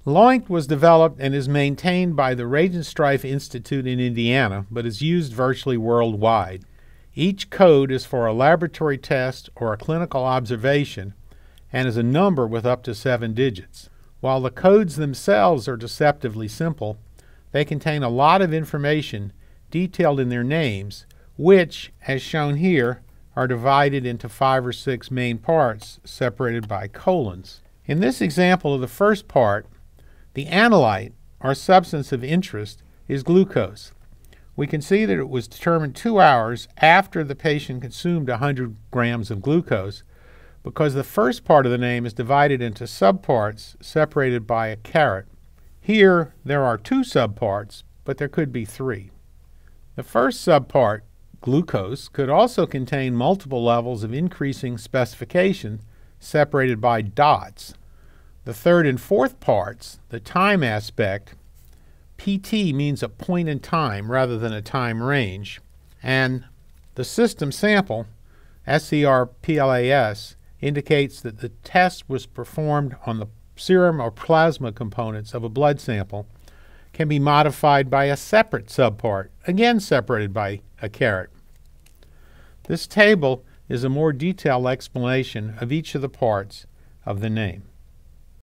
LOINC was developed and is maintained by the Regenstrief Institute in Indiana, but is used virtually worldwide. Each code is for a laboratory test or a clinical observation and is a number with up to 7 digits. While the codes themselves are deceptively simple, they contain a lot of information detailed in their names, which, as shown here, are divided into 5 or 6 main parts separated by colons. In this example of the first part, the analyte, or substance of interest, is glucose. We can see that it was determined 2 hours after the patient consumed 100 grams of glucose because the first part of the name is divided into subparts separated by a caret. Here there are 2 subparts, but there could be 3. The first subpart, glucose, could also contain multiple levels of increasing specification separated by dots. The third and fourth parts, the time aspect, PT means a point in time rather than a time range, and the system sample, SERPLAS, indicates that the test was performed on the serum or plasma components of a blood sample, can be modified by a separate subpart, again separated by a caret. This table is a more detailed explanation of each of the parts of the name.